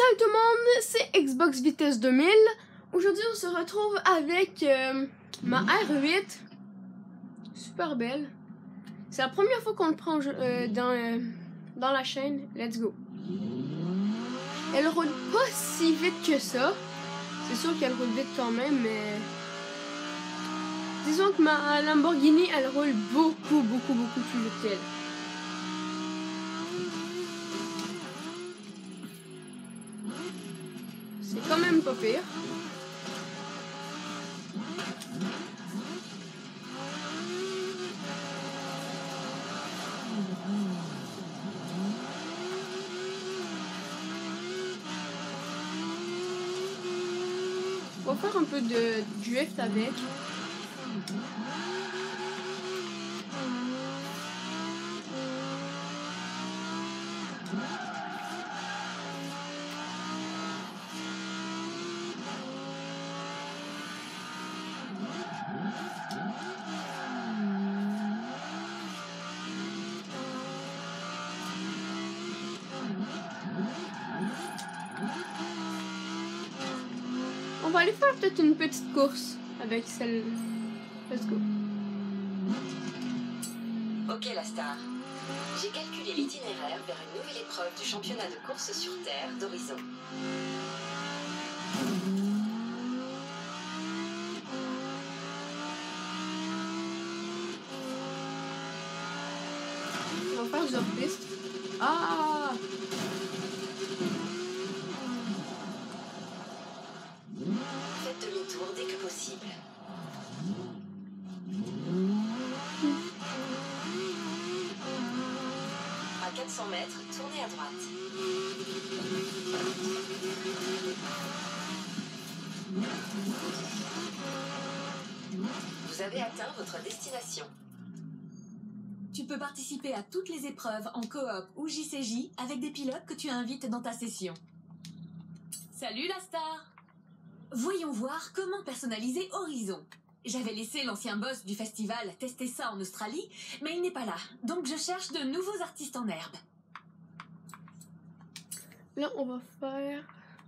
Salut tout le monde, c'est Xbox Vitesse 2000. Aujourd'hui on se retrouve avec ma R8. Super belle. C'est la première fois qu'on le prend dans la chaîne. Let's go. Elle roule pas si vite que ça. C'est sûr qu'elle roule vite quand même, mais... Disons que ma Lamborghini, elle roule beaucoup plus vite qu'elle. C'est quand même pas pire. On va faire un peu de drift avec. On va aller faire peut-être une petite course avec celle. Let's go. Ok la star. J'ai calculé l'itinéraire vers une nouvelle épreuve du championnat de course sur terre d'Horizon. On va faire du hors-piste. Ah! Faites demi-tour dès que possible. À 400 mètres, tournez à droite. Vous avez atteint votre destination. Tu peux participer à toutes les épreuves en coop ou JCJ avec des pilotes que tu invites dans ta session. Salut la star! Voyons voir comment personnaliser Horizon. J'avais laissé l'ancien boss du festival tester ça en Australie, mais il n'est pas là. Donc je cherche de nouveaux artistes en herbe. Là, on va faire...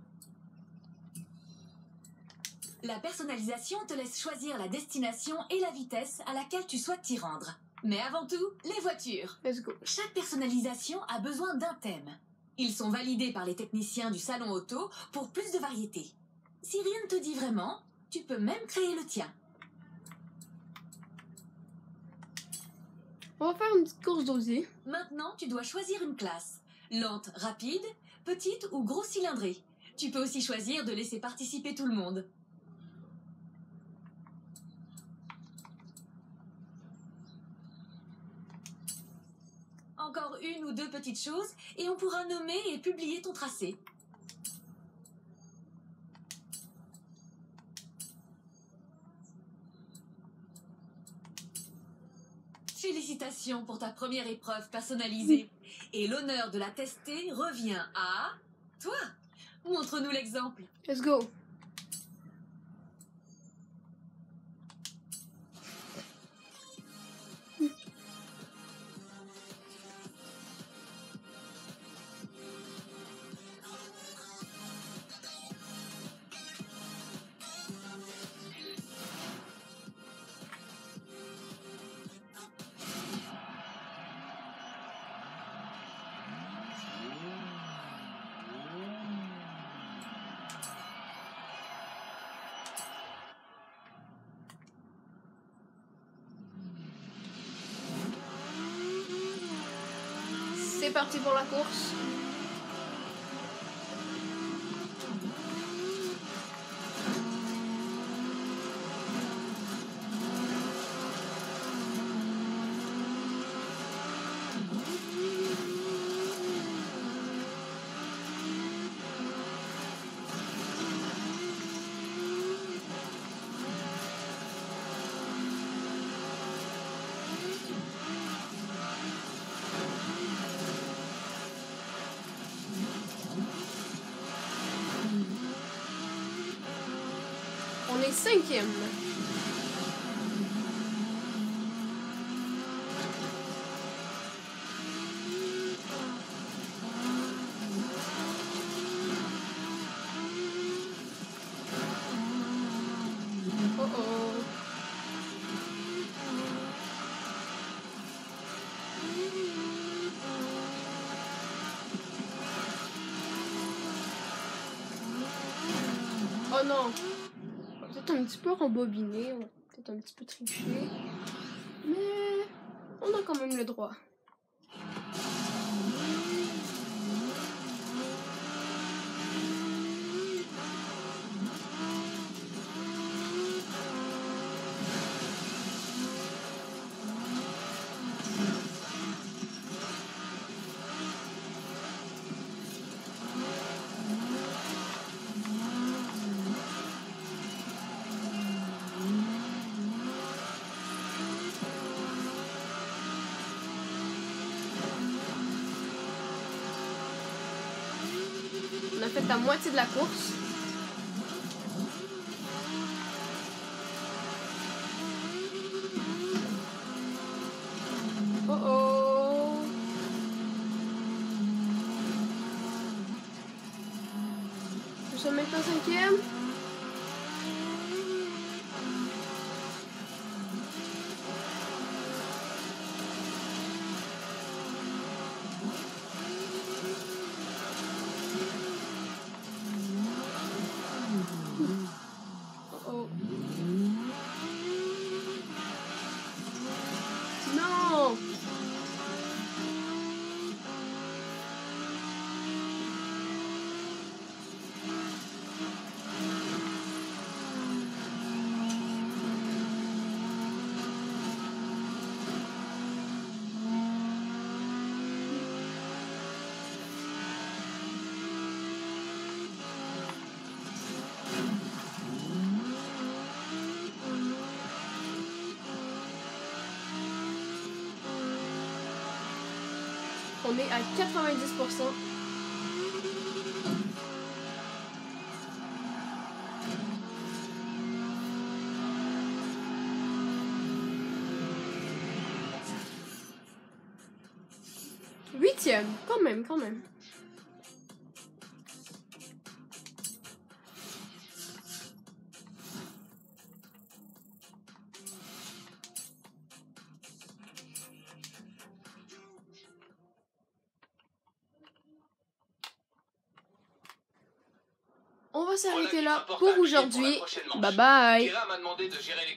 La personnalisation te laisse choisir la destination et la vitesse à laquelle tu souhaites t'y rendre. Mais avant tout, les voitures. Let's go. Chaque personnalisation a besoin d'un thème. Ils sont validés par les techniciens du salon auto pour plus de variété. Si rien ne te dit vraiment, tu peux même créer le tien. On va faire une petite course d'osier. Maintenant, tu dois choisir une classe. Lente, rapide, petite ou gros cylindrée. Tu peux aussi choisir de laisser participer tout le monde. Encore une ou deux petites choses et on pourra nommer et publier ton tracé. Félicitations pour ta première épreuve personnalisée. Et l'honneur de la tester revient à toi. Montre-nous l'exemple. Let's go. C'est parti pour la course. On est 5e. Oh non. On va peut-être un petit peu rembobiner, on va peut-être un petit peu tricher. Mais on a quand même le droit. On a fait la moitié de la course. Oh oh. Nous sommes maintenant 5e. Oh. Non. On est à 90%. Huitième, quand même, quand même. On va s'arrêter là pour aujourd'hui. Bye bye. Kira m'a demandé de gérer les